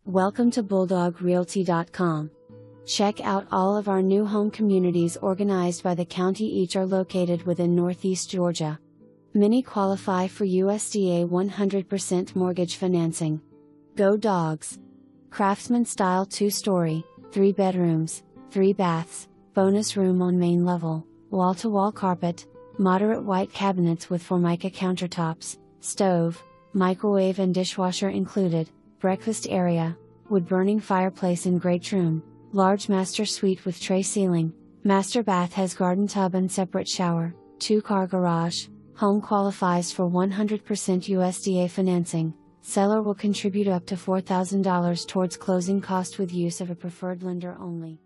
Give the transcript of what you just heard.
Welcome to bulldogrealty.com. Check out all of our new home communities organized by the county. Each are located within Northeast Georgia. Many qualify for USDA 100% mortgage financing. Go Dogs! Craftsman style 2-story, 3 bedrooms, 3 baths, bonus room on main level, wall-to-wall carpet, moderate white cabinets with formica countertops, stove, microwave and dishwasher included, breakfast area, wood-burning fireplace and greatroom, large master suite with tray ceiling, master bath has garden tub and separate shower, 2-car garage. Home qualifies for 100% USDA financing. Seller will contribute up to $4,000 towards closing cost with use of a preferred lender only.